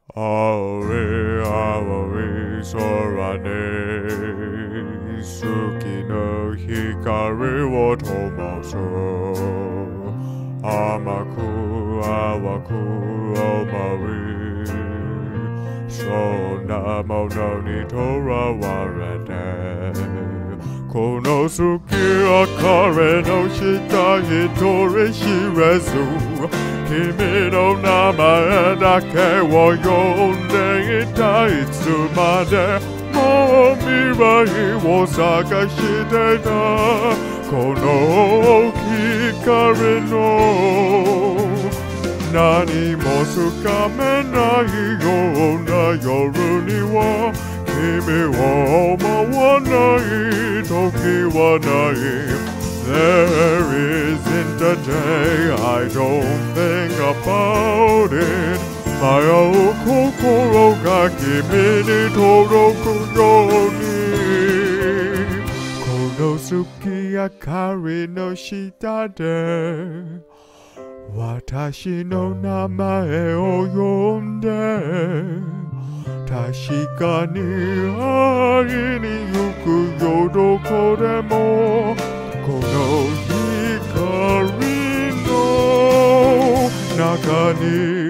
青い青い空に月の光を灯す甘く淡く思いそんなものにとらわれてこの月明かりの下一人知れず君の名前だけを呼んでいたいつまでもう未来を探してたこの光の何もつかめないような夜には君を思わない時はない There isn't a day I don't think about it 迷う心が君に届くようにこの月明かりの下で私の名前を呼んで確かに会いに行くよどこでもこの光の中に